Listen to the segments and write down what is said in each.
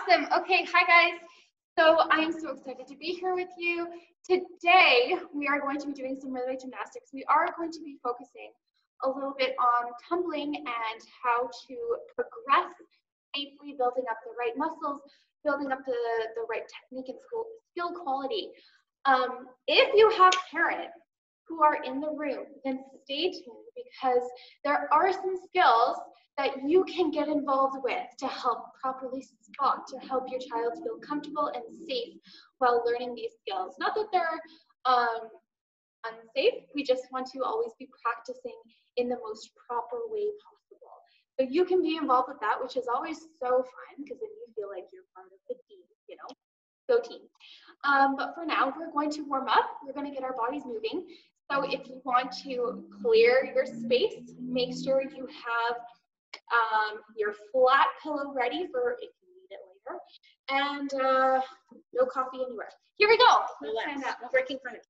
Awesome. Okay, hi guys. So I'm so excited to be here with you. Today, we are going to be doing some rhythmic gymnastics. We are going to be focusing a little bit on tumbling and how to progress safely, building up the right muscles, building up the right technique and skill quality. If you have parents who are in the room, then stay tuned because there are some skills that you can get involved with to help properly spot, to help your child feel comfortable and safe while learning these skills. Not that they're unsafe, we just want to always be practicing in the most proper way possible. So you can be involved with that, which is always so fun because then you feel like you're part of the team, you know, go team. But for now, we're going to warm up. We're going to get our bodies moving. So if you want to clear your space, make sure you have your flat pillow ready for if you need it later, and no coffee anywhere. Here we go. Let's stand up. No breaking furniture.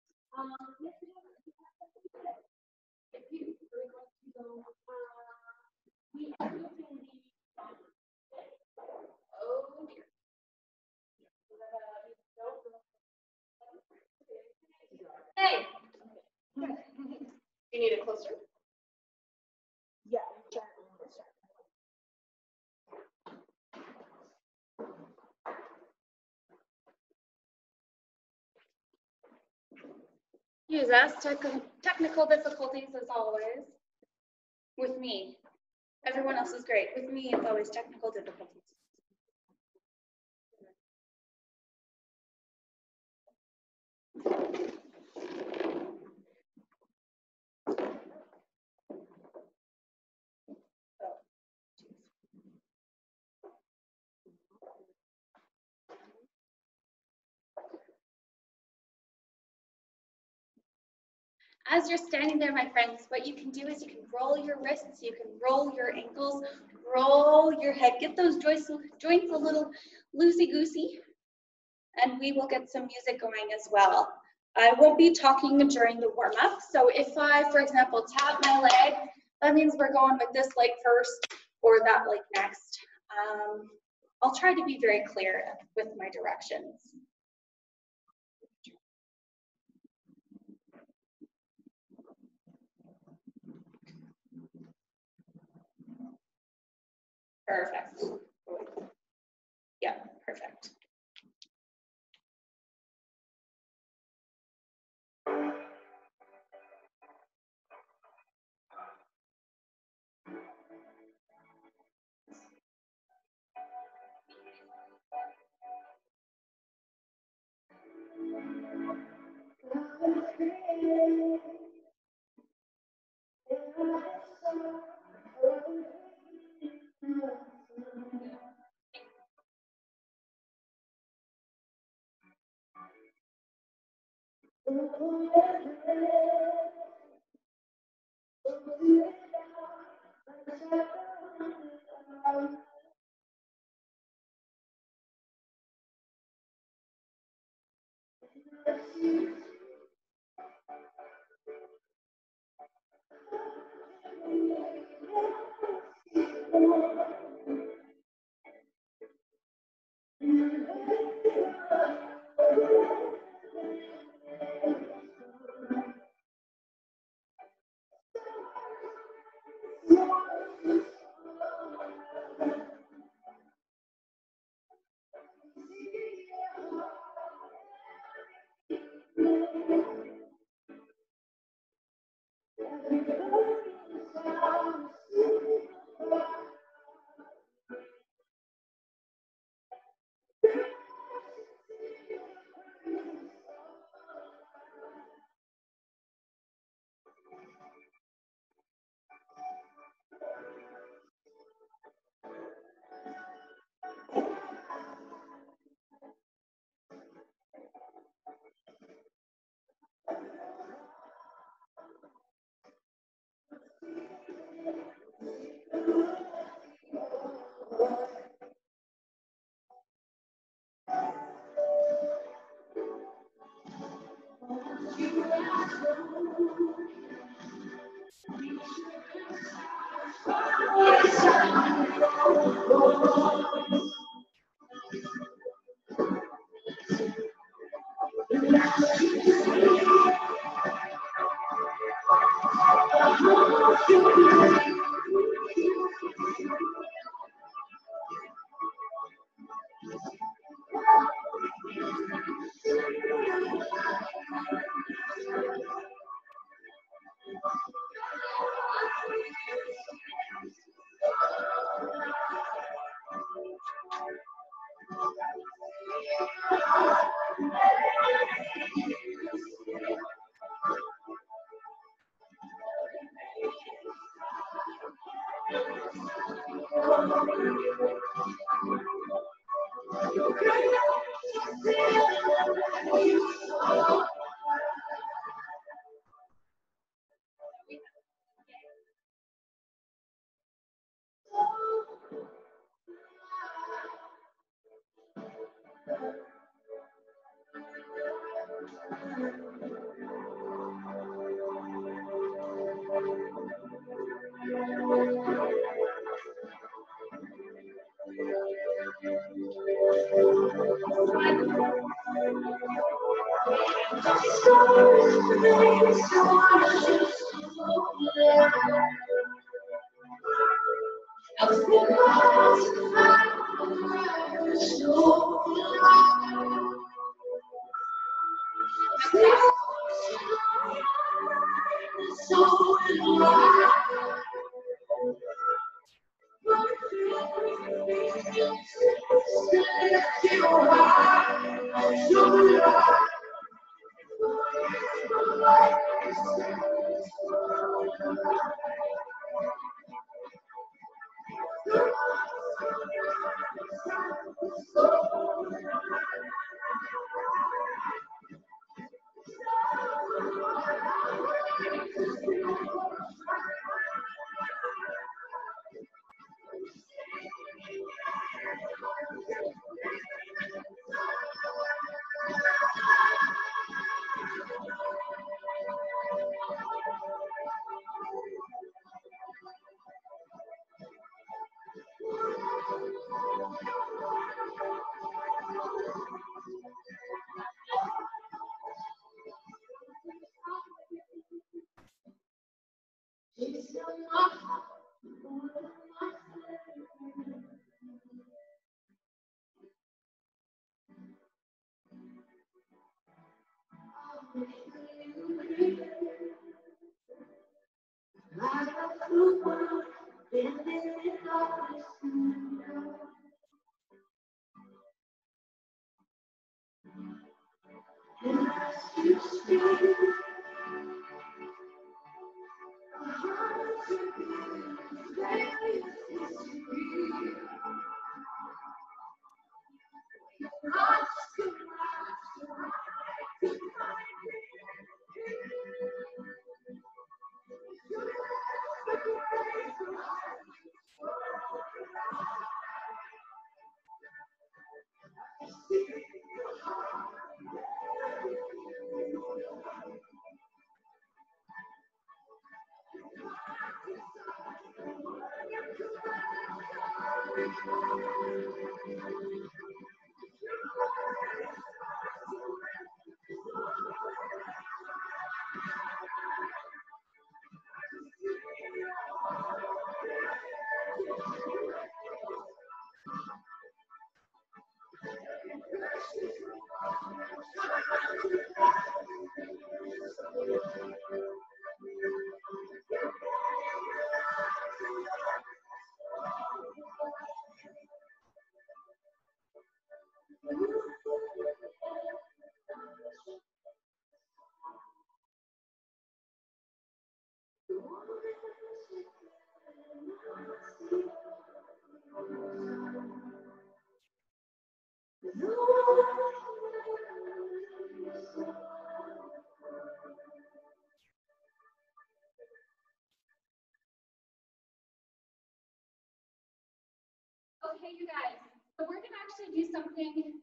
Oh dear. Hey. You need it closer? Yeah. Use us technical difficulties as always. With me. Everyone else is great. With me, it's always technical difficulties. As you're standing there, my friends, what you can do is you can roll your wrists, you can roll your ankles, roll your head, get those joints a little loosey-goosey, and we will get some music going as well. I won't be talking during the warm-up, so if I, for example, tap my leg, that means we're going with this leg first or that leg next. I'll try to be very clear with my directions. Perfect. Yeah, perfect. Okay, you guys, so we're gonna actually do something,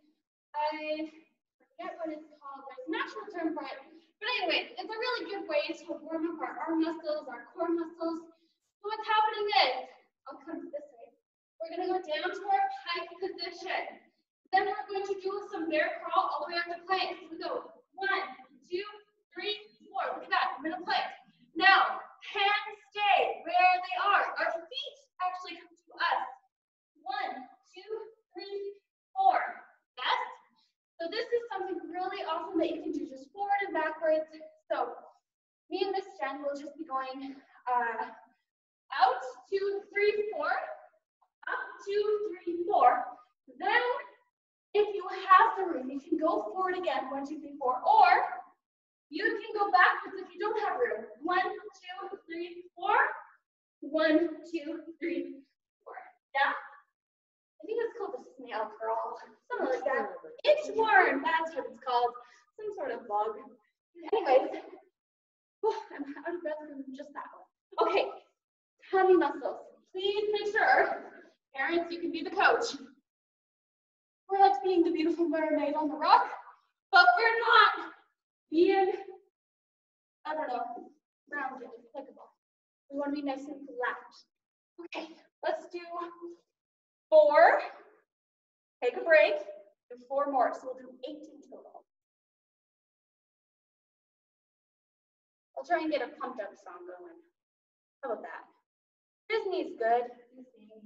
I forget what it's called, there's an actual term for it, but anyway, it's a really good way to warm up our arm muscles, our core muscles. So what's happening is, I'll come this way, we're gonna go down to our pike position. Then we're going to do some bear crawl all the way up to plank. So we go 1, 2, 3, 4, look at that, I'm in a plank. Now, hands stay where they are, our feet actually come to us. 1, 2, 3, 4. Yes? So this is something really awesome that you can do just forward and backwards. So me and Miss Jen will just be going out, 2, 3, 4, up, 2, 3, 4. Then If you have the room, you can go forward again, 1, 2, 3, 4, or you can go backwards if you don't have room. 1, 2, 3, 4. 1, 2, 3, 4. Yeah? I think it's called the snail crawl, something like that. Inchworm, that's what it's called. Some sort of bug. Anyways, I'm out of breath from just that one. Okay, tummy muscles. Please make sure, parents, you can be the coach. We're like being the beautiful mermaid on the rock, but we're not being, I don't know, rounded like a ball. We want to be nice and flat. Okay, let's do 4. Take a break. Do 4 more, so we'll do 8 in total. I'll try and get a pumped up song going. How about that? Disney's good. Disney.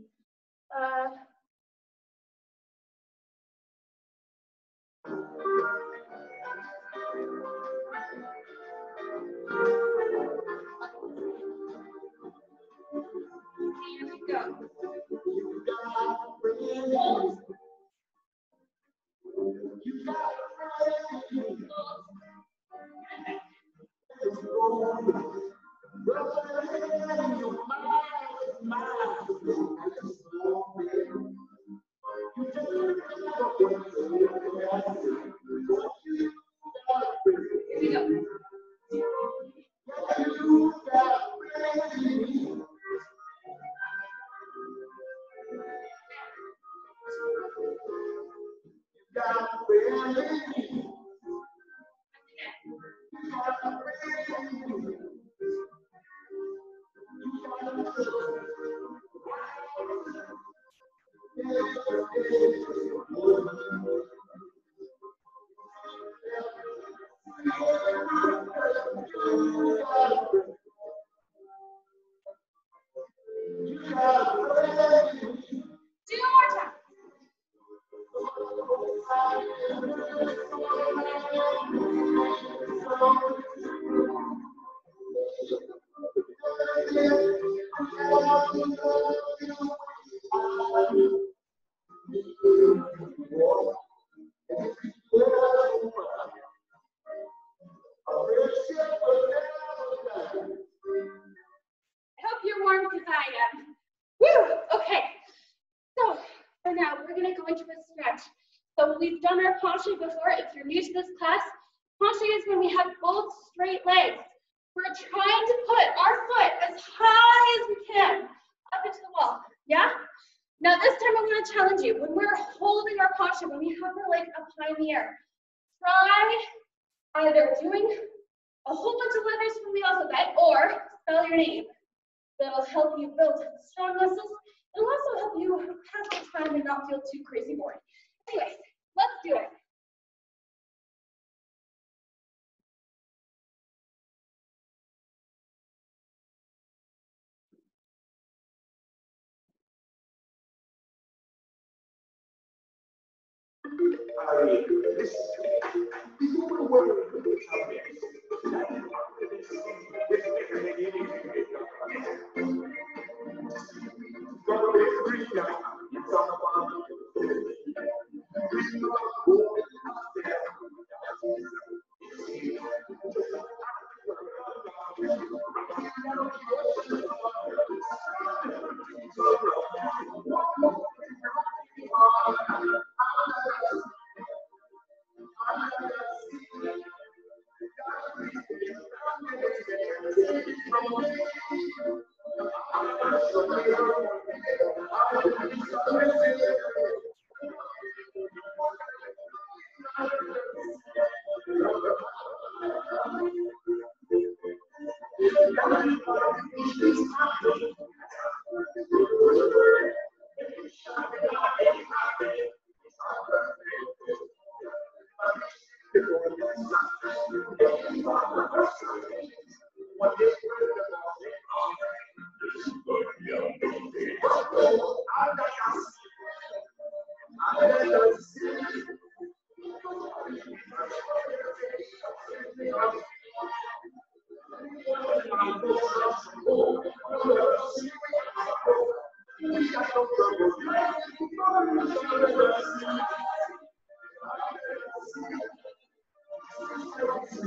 Here we go. Hold. Here we go. Before, if you're new to this class, posture is when we have both straight legs. We're trying to put our foot as high as we can up into the wall. Yeah? Now this time I'm going to challenge you. When we're holding our posture, when we have our leg up high in the air, try either doing a whole bunch of letters from the alphabet or spell your name. That'll help you build strong muscles. It'll also help you pass the time and not feel too crazy bored. Anyways, let's do it.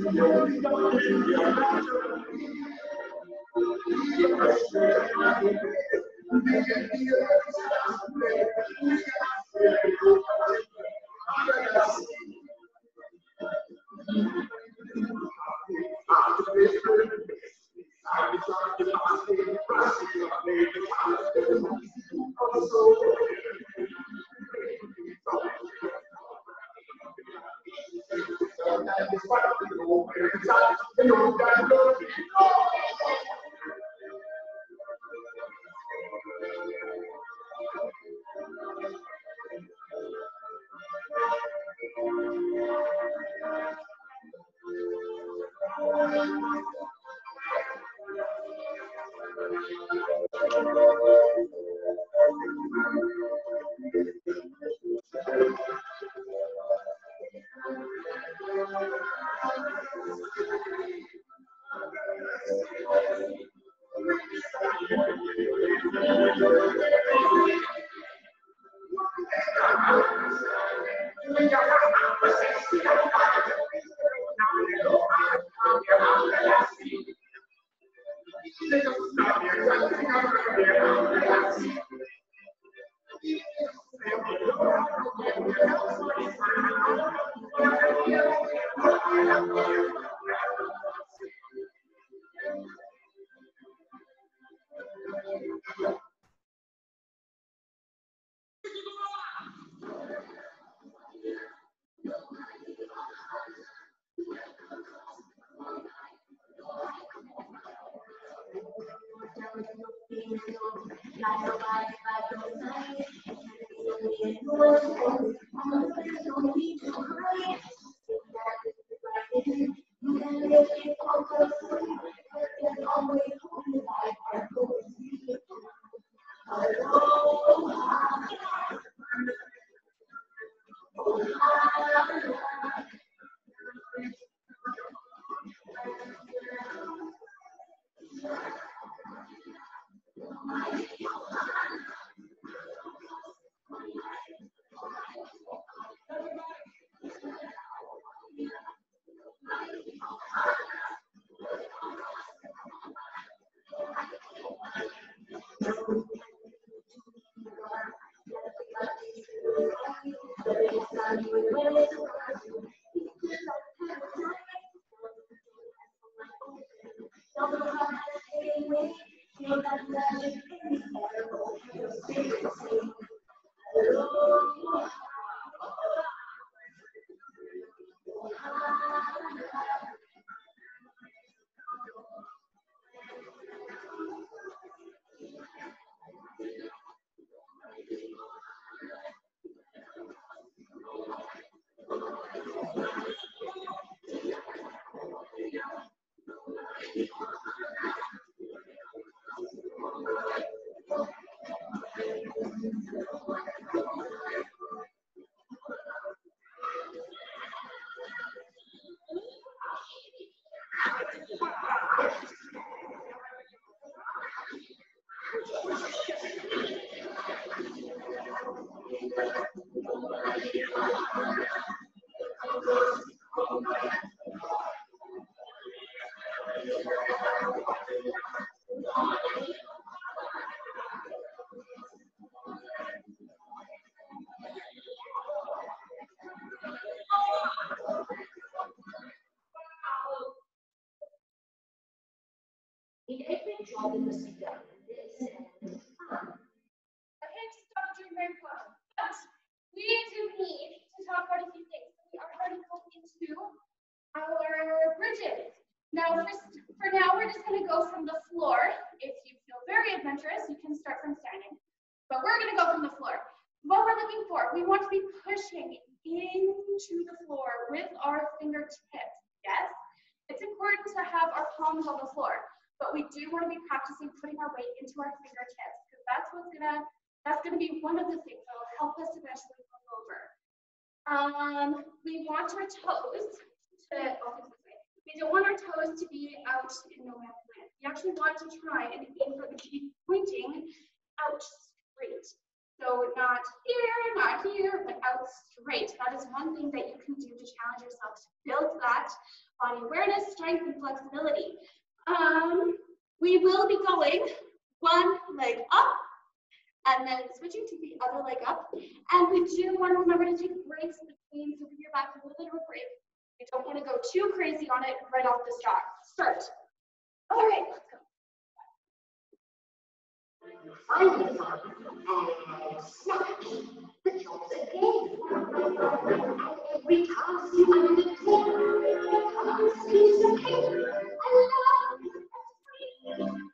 Okay, stop doing very well. But we do need to talk about a few things. We are going to go into our bridges. Now, for now, we're just going to go from the floor. If you feel very adventurous, you can start from standing. But we're going to go from the floor. What we're looking for, we want to be pushing into the floor with our fingertips. Yes? It's important to have our palms on the floor, but we do want to be practicing putting our weight into our fingertips, because that's gonna be one of the things that will help us eventually move over. We want our toes to, we don't want our toes to be out in no man's land. We actually want to try and aim for the feet pointing out straight. So not here, but out straight. That is one thing that you can do to challenge yourself to build that body awareness, strength, and flexibility. We will be going one leg up and then switching to the other leg up. And we do want to remember to take breaks between, so give your back a little bit of a break. You don't want to go too crazy on it right off the start. All right, let's go. Finally, snap the chops again. Every task you undertake becomes a piece of cake. I love it. It's very lovely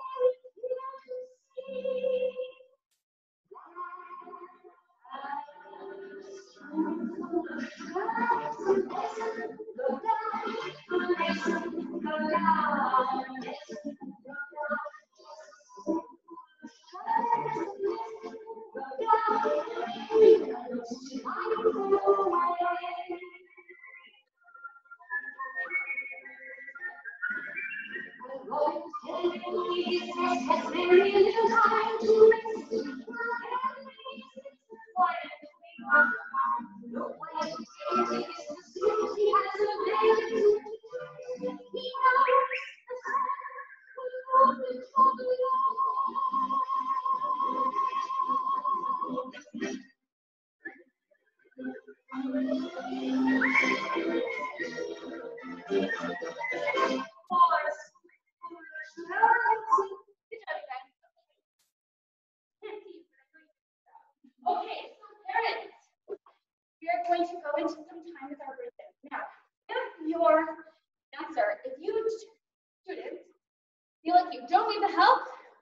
Okay, so parents, we are going to go into some time with our rhythm. Now, if your dancer, if you students feel like you don't need the help,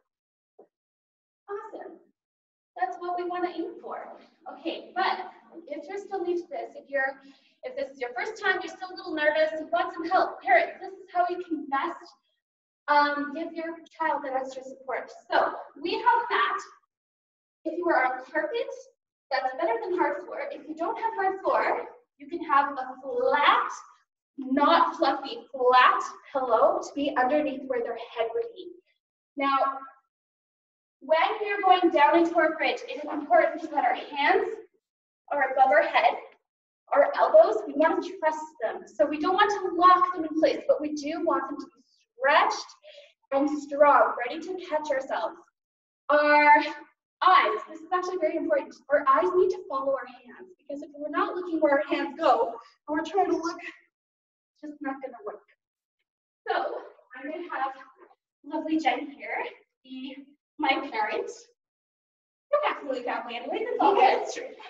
awesome. That's what we want to aim for. Okay, but if you're still new to this, if this is your first time, you're still a little nervous, you want some help, parents, this is how you can best give your child that extra support. So we have a mat. If you are on carpet, that's better than hard floor. If you don't have hard floor, you can have a flat, not fluffy, flat pillow to be underneath where their head would be. Now, when we are going down into our bridge, it is important that our hands are above our head. Our elbows, we want to trust them. So we don't want to lock them in place, but we do want them to be stretched and strong, ready to catch ourselves. Our eyes, this is actually very important. Our eyes need to follow our hands, because if we're not looking where our hands go, and we're trying to look, it's just not going to work. So I'm going to have lovely Jen here be my parent. You're not really family anyways, it's all good.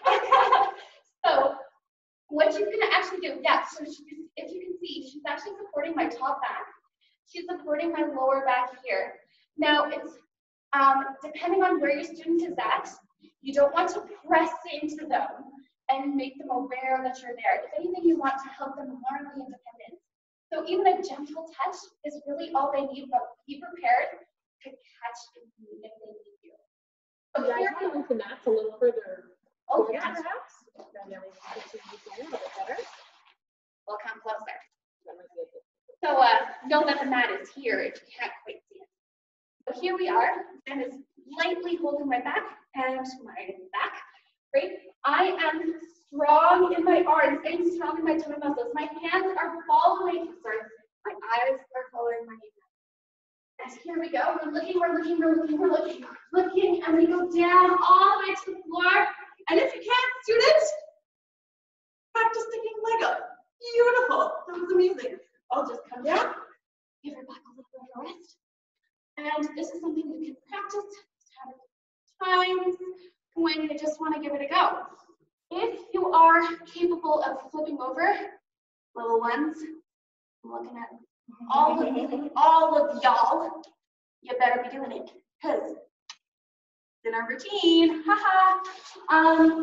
So what she's going to actually do, so if you can see, she's actually supporting my top back. She's supporting my lower back here. Now it's depending on where your student is at, you don't want to press into them and make them aware that you're there. If anything, you want to help them learn the independence. So even a gentle touch is really all they need, but be prepared to catch if they need you. So you guys want to move the mats a little further forward, yeah. perhaps? Then we can see you a little bit better. We'll come closer. So know that the mat is here if you can't quite see it. So here we are, and is lightly holding my back and my back, right? I am strong in my arms, I'm strong in my tummy muscles. My hands are following, my eyes are following my hands. And here we go, we're looking, and we go down all the way to the floor. And if you can't, students, practice sticking leg up. Beautiful, that was amazing. I'll just come down, give her back a little bit of a rest. And this is something you can practice times when you just want to give it a go. If you are capable of flipping over, little ones, I'm looking at all of y'all, you better be doing it, because it's in our routine, haha.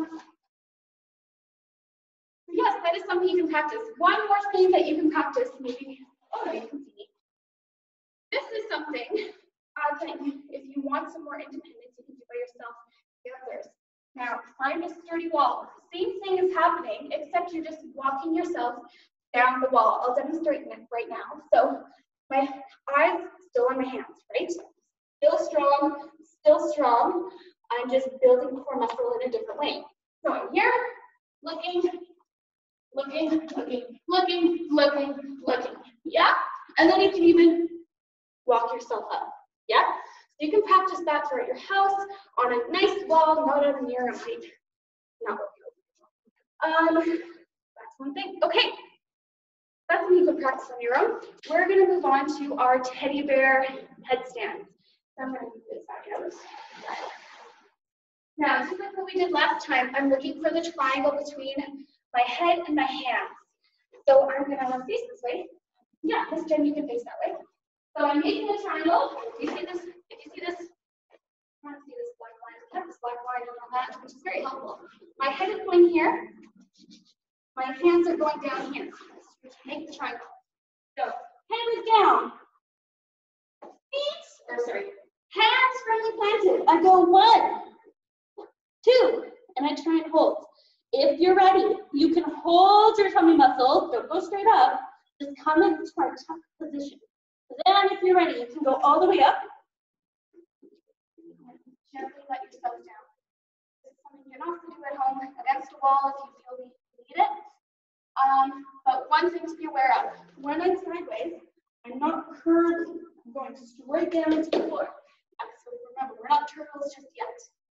Yes, that is something you can practice. One more thing that you can practice, maybe, you can see. This is something that if you want some more independence, you can do by yourself, dancers. Now, find a sturdy wall. Same thing is happening, except you're just walking yourself down the wall. I'll demonstrate it right now. So my eyes still on my hands, right? Still strong. I'm just building core muscle in a different way. So I'm here, looking, looking, looking, looking, looking, looking. Yeah? And then you can even walk yourself up. Yeah? So you can practice that throughout your house on a nice wall, not on a mirror height. No. That's one thing. Okay. That's something you can practice on your own. We're going to move on to our teddy bear headstands. So I'm going to move this back out. Now, just like what we did last time, I'm looking for the triangle between my head and my hands. So I'm going to face this way. Yeah, Miss Jen, you can face that way. So I'm making a triangle. If you see this, I want to see this black line. I have this black line on that, which is very helpful. My head is going here. My hands are going down here. So make the triangle. So head is down. Hands firmly planted. I go 1, 2, and I try and hold. If you're ready, you can hold your tummy muscles. Don't go straight up. Just come into our tuck position. Then, if you're ready, you can go all the way up. Gently let yourself down. This is something you're not going to do at home against a wall if you feel you need it. But one thing to be aware of, when I'm sideways, I'm not curving. I'm going straight down into the floor. So remember, we're not turtles just yet.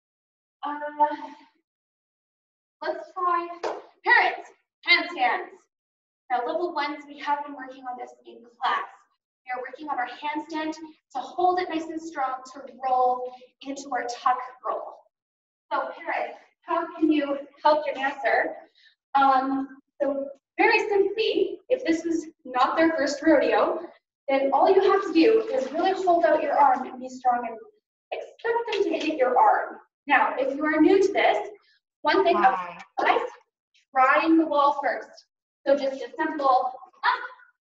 Let's try parents, handstands. Now, level 1s, we have been working on this in class. We are working on our handstand to hold it nice and strong to roll into our tuck roll. So, parents, how can you help your dancer? So, very simply, if this is not their first rodeo, then all you have to do is really hold out your arm and be strong and expect them to hit your arm. Now, if you are new to this, one thing I would advise, trying the wall first. So just a simple up.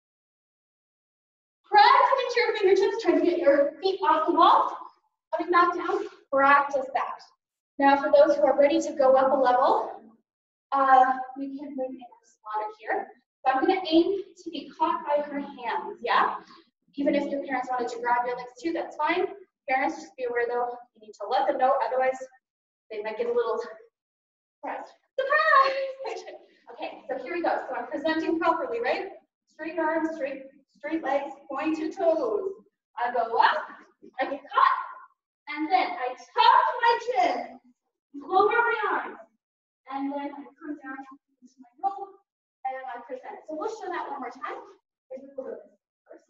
Try coming to your fingertips, trying to get your feet off the wall. Coming back down, practice that. Now, for those who are ready to go up a level, we can bring in our spotter here. So I'm going to aim to be caught by her hands, yeah? Even if your parents wanted to grab your legs too, that's fine. Parents, just be aware though, you need to let them know, otherwise they might get a little surprised. Surprise! Okay, so here we go. So I'm presenting properly, right? Straight arms, straight legs, pointed toes. I go up, I get caught, and then I tuck my chin, lower my arms, and then I come down into my roll, and I present. So we'll show that one more time. Here's a little bit first.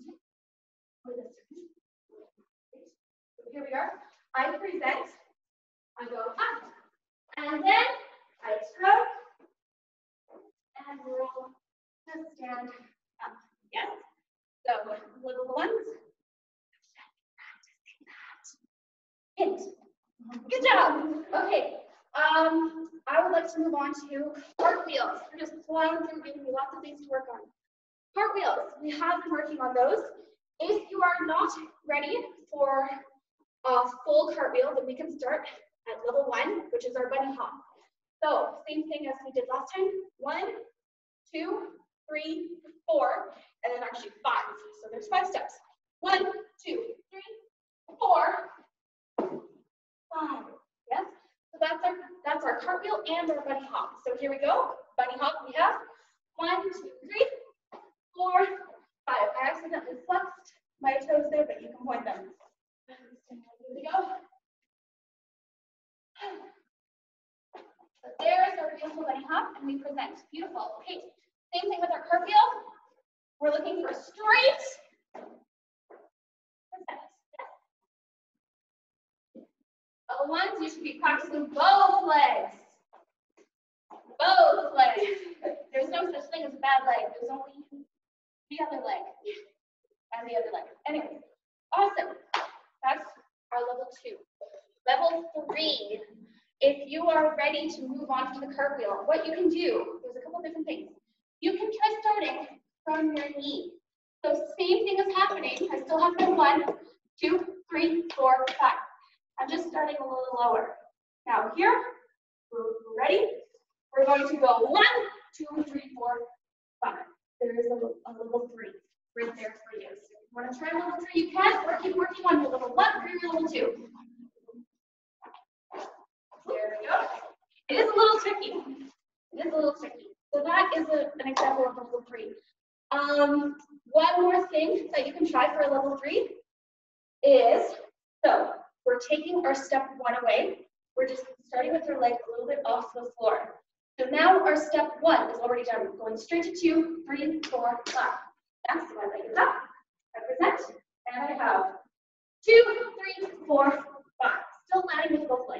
So here we are. I present, I go up, and then I tuck and roll to stand up. Yes? So little ones, practicing that. Hint. Good job. Okay. I would like to move on to cartwheels. We're just plowing through, giving you lots of things to work on. Cartwheels. We have been working on those. If you are not ready for a full cartwheel, then we can start at level 1, which is our bunny hop. So same thing as we did last time. 1, 2, 3, 4, and then actually 5. So there's 5 steps. 1, 2, 3, 4, 5. Yes. So that's our cartwheel and our bunny hop. So here we go. Bunny hop. We have 1, 2, 3, 4, 5. I accidentally flexed my toes there, but you can point them. Here we go. So there's our beautiful bunny hop, and we present. Beautiful. Okay. Same thing with our cartwheel. We're looking for straight present. Level 1s, you should be practicing both legs. Both legs. There's no such thing as a bad leg. There's only the other leg and the other leg. Anyway, awesome. That's our level 2. Level 3, if you are ready to move on to the cartwheel, what you can do, there's a couple different things. You can try starting from your knee. So same thing is happening. I still have my 1, 2, 3, 4, 5. I'm just starting a little lower. Now here, we're ready. We're going to go 1, 2, 3, 4, 5. There is a level 3 right there for you. So if you want to try level 3, you can, or keep working on your level 1 or your level 2. There we go. It is a little tricky. It is a little tricky. So that is an example of level 3. One more thing that you can try for a level 3 is, so we're taking our step 1 away. We're just starting with our leg a little bit off the floor. So now our step 1 is already done. We're going straight to 2, 3, 4, 5. Next, my leg is up. Represent. And I have 2, 3, 4, 5. Still landing with both legs.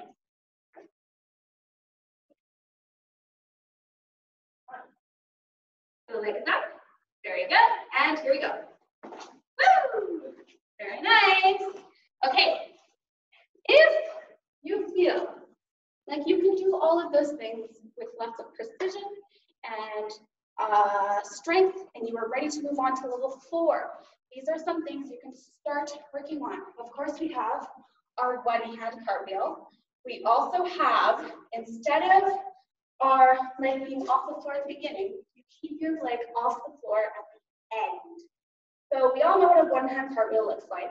The leg is up. Very good. And here we go. Woo! Very nice. Okay. If you feel like you can do all of those things with lots of precision and strength, and you are ready to move on to level 4, these are some things you can start working on. Of course, we have our one-hand cartwheel. We also have, instead of our leg being off the floor at the beginning, you keep your leg off the floor at the end. So we all know what a one-hand cartwheel looks like.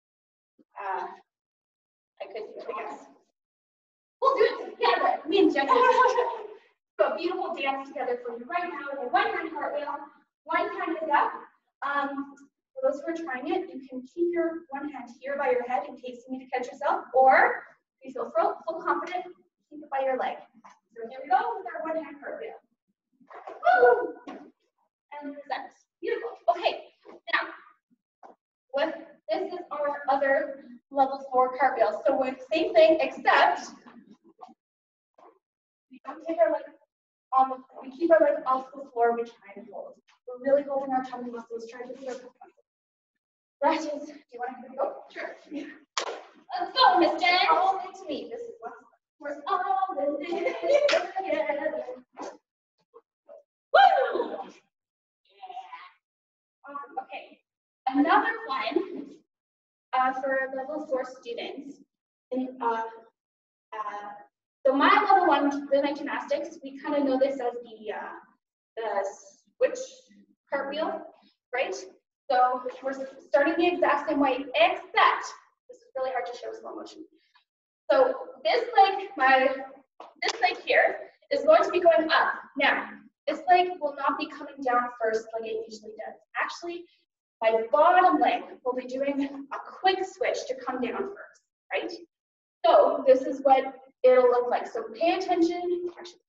I could do it, I guess. We'll do it together. Me and Jenna will do a beautiful dance together for you right now with a one-hand cartwheel. One hand is up. For those who are trying it, you can keep your one hand here by your head in case you need to catch yourself, or if you feel full confident, keep it by your leg. So here we go with our one-hand cartwheel. Woo! And present. Beautiful. Okay, now, this is our other level 4 cartwheel. So with same thing, except we don't take our leg on the floor. We keep our leg off the floor. We try and hold. We're really holding our tummy muscles, trying to preserve the muscles. That is, do you want to go? Sure. Yeah. Let's go, Miss Jenna. All into me. This is what we're all in this together. Woo! Yeah. Okay. Another one for level 4 students. So my level 1 rhythmic gymnastics, we kind of know this as the switch cartwheel, right? So we're starting the exact same way, except this is really hard to show slow motion. So this leg here is going to be going up. Now, this leg will not be coming down first like it usually does. Actually, my bottom leg will be doing a quick switch to come down first, right? So this is what it'll look like. So pay attention. Actually,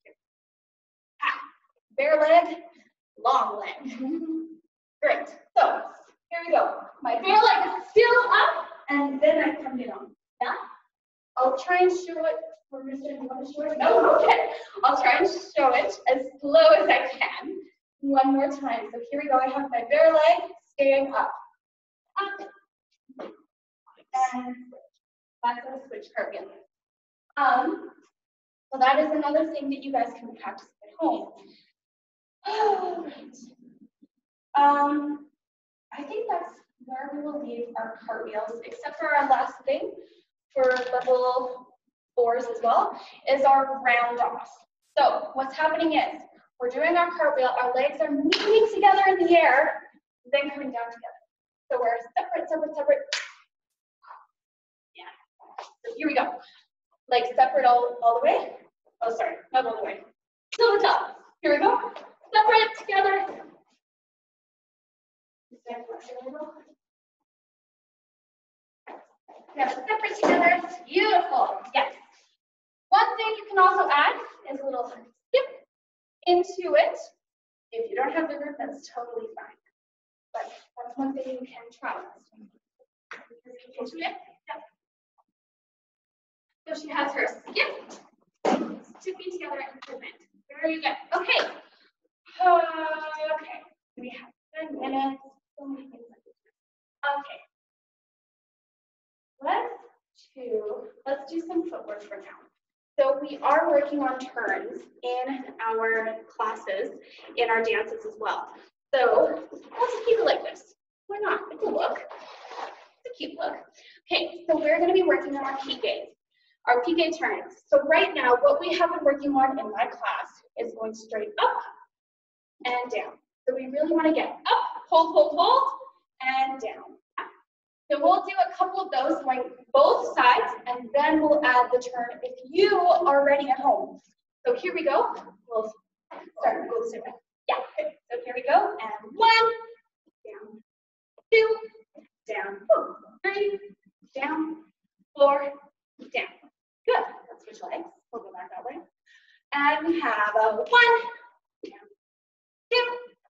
bare leg, long leg. Great. So here we go. My bare leg is still up, and then I come down. Yeah. I'll try and show it. For Miss Jenna, you want to show it? No. Okay. I'll try and show it as slow as I can. One more time. So here we go. I have my bare leg staying up. Up. And that's a switch cartwheel. So that is another thing that you guys can practice at home. All right. I think that's where we will leave our cartwheels, except for our last thing for level 4s as well, is our round offs. So what's happening is we're doing our cartwheel, our legs are meeting together in the air, then coming down together. So we're separate, separate, separate. Yeah. So here we go. Legs separate all the way. Oh, sorry, not all the way. Till the top. Here we go. Separate together. Yeah, separate together. Beautiful. Yes. One thing you can also add is a little skip into it. If you don't have the room, that's totally fine. But that's one thing you can try. Into it. Yep. So she has her skip, skipping together and movement. Very good. Okay. Okay. We have 10 minutes. So many things like this. Okay. Let's do some footwork for now. So we are working on turns in our classes, in our dances as well. So let's just keep it like this. Why not? It's a look. It's a cute look. Okay, so we're going to be working on our PKs, our PK turns. So right now, what we have been working on in my class is going straight up and down. So we really want to get up, hold, hold, hold, and down. So we'll do a couple of those going both sides, and then we'll add the turn if you are ready at home. So here we go. We'll Start go the same way. Yeah. Okay. So here we go. And 1, down, 2, down, 3, down, 4, down. Good. Let's switch legs. We'll go back that way. And we have a 1, down, 2,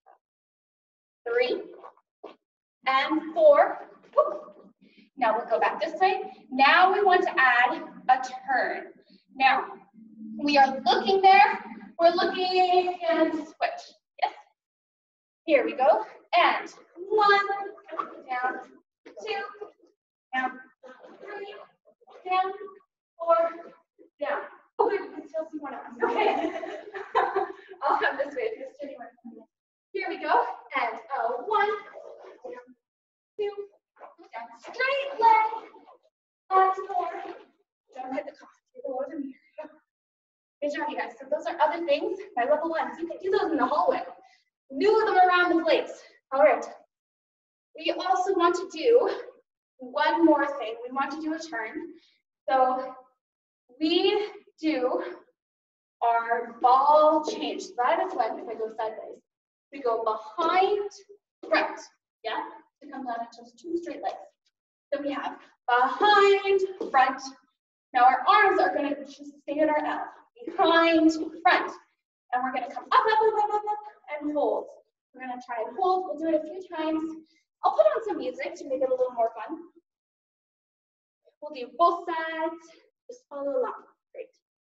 3, and 4. Now we'll go back this way. Now we want to add a turn. Now we are looking there. We're looking and switch. Yes. Here we go. And 1, down, 2, down, 3, down, 4, down. Oh, good. You can still see one of us. Okay. I'll come this way if you're sitting right from me. Here we go. And 1, down, 2, down, straight leg. On 4. Don't hit the cough. You're below the mirror. Good job, you guys. So those are other things. My level 1s. You can do those in the hallway. Do them around the place. All right. We also want to do one more thing. We want to do a turn. So we do our ball change. That is when, if I go sideways, we go behind, front. Yeah? To come down into just 2 straight legs. So we have behind, front. Now our arms are going to just stay at our L. Behind, front. And we're going to come up, up, up, up, up, up, and hold. We're going to try and hold. We'll do it a few times. I'll put on some music to make it a little more fun. We'll do both sides. Just follow along. Great.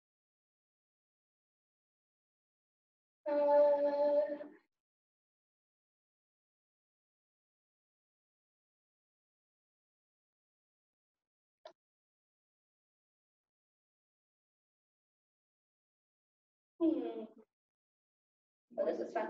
Oh, this is fun.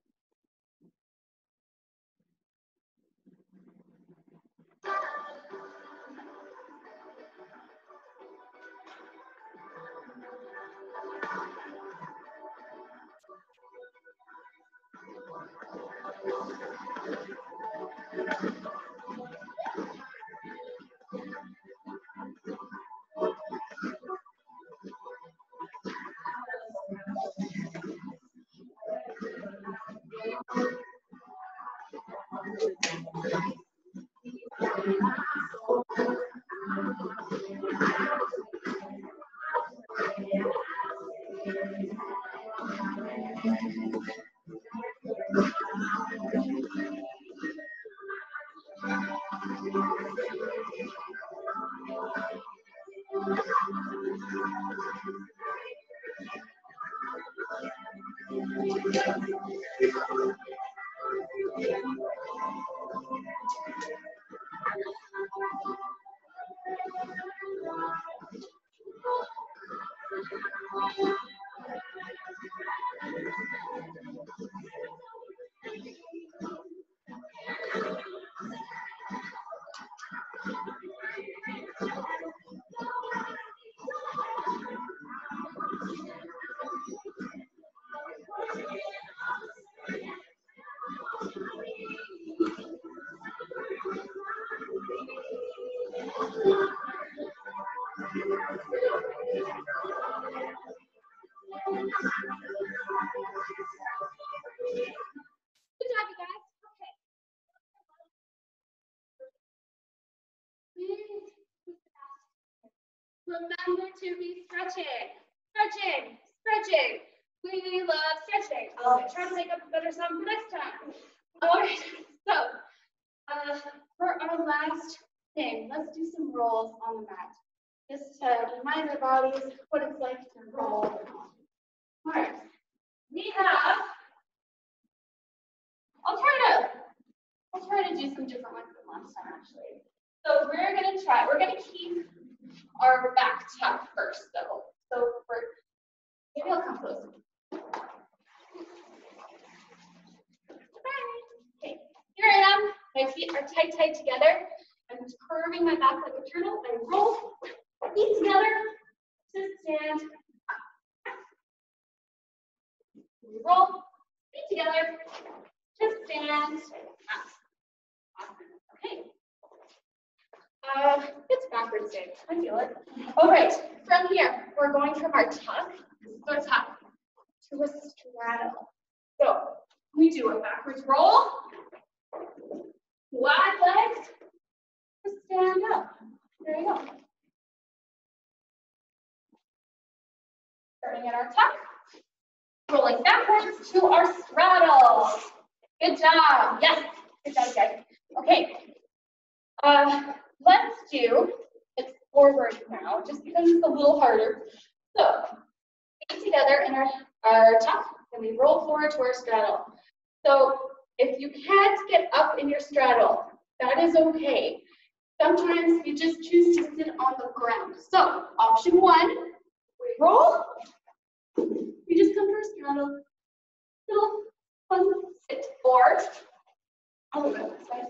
Good job, you guys. Okay. Remember to be stretching. Stretching. Stretching. We love stretching. I'll try to make up a better song for next time. All right. So, for our last thing, let's do some rolls on the mat. Just to remind our bodies what it's like to roll. All right. We have. I'll try to do some different ones than last time, actually. So we're gonna keep our back tuck first, though. So maybe I'll come closer. Okay, here I am. My feet are tight together. I'm just curving my back like a turtle. I roll, feet together to stand up. Roll, feet together. Just stand up. Awesome. Okay. It's backwards day. I feel it. All right. From here, we're going from our tuck. This is our tuck to a stretch. straddle. So we do a backwards roll, wide legs, stand up. There you go. Starting at our tuck, rolling backwards to our straddle. Good job. Yes, good job, guys. Okay. Let's do it forward now, just because it's a little harder. So, feet together in our tuck, and we roll forward to our straddle. So, if you can't get up in your straddle, that is okay. Sometimes you just choose to sit on the ground. So, option one, we roll. We just come to our straddle. Little fun sit. Or, I'll go this way.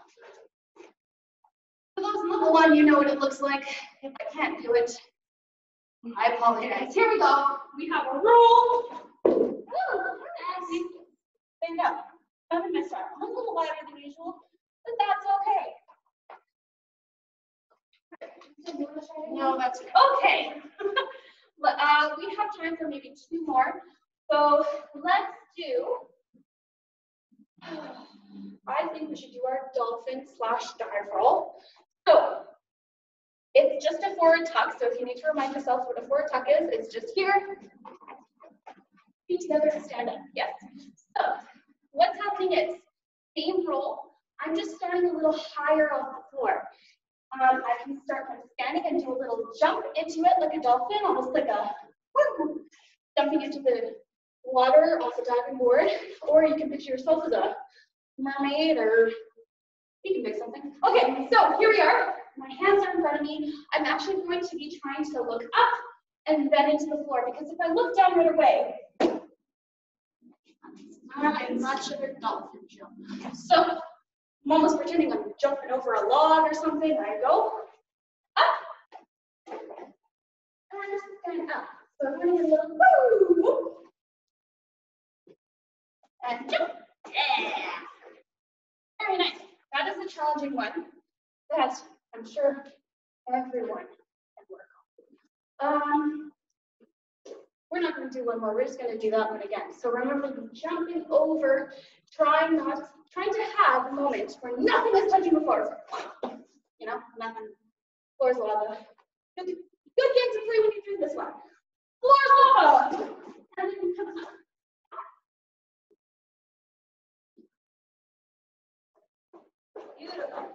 For those level one, you know what it looks like. If I can't do it, I apologize. Here we go. We have a roll. And stand up. I'm in my style. I'm a little wider than usual, but that's okay. No, that's okay. We have time for maybe two more. So let's do, I think we should do our dolphin / dive roll. So it's just a forward tuck. So if you need to remind yourself what a forward tuck is, it's just here. Feet together and stand up. Yes. So what's happening is, same roll. I'm just starting a little higher off the floor. I can start from standing and do a little jump into it like a dolphin, almost like a jumping into the water off the diving board. Or you can picture yourself as a mermaid, or you can pick something. Okay, so here we are. My hands are in front of me. I'm actually going to be trying to look up and then into the floor, because if I look down right away, I'm not sure a dolphin jump. So I'm almost pretending I'm jumping over a log or something. I go up and stand up. So I'm going to get a little woo and jump. Yeah. Very nice. That is a challenging one that I'm sure everyone can work on. We're not going to do one more. We're just going to do that one again. So remember, jumping over, trying to have a moment where nothing is touching the floor. You know, nothing. Floor's lava. Good games to play when you do this one. Floor's lava. And then come up. Beautiful.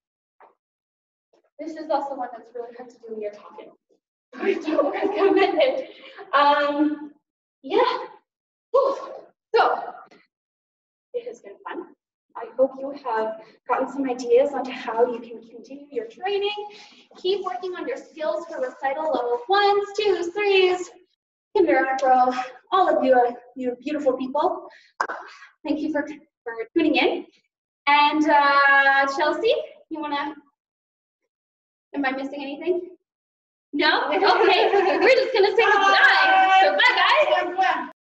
This is also one that's really hard to do when you're talking. I don't recommend it. Yeah. Whew. So, it has been fun. I hope you have gotten some ideas on how you can continue your training. Keep working on your skills for recital level 1s, 2s, 3s, kinder acro, all of you, you beautiful people. Thank you for tuning in. And Chelsea, you wanna, am I missing anything? No? Okay, we're just gonna say goodbye. So bye guys.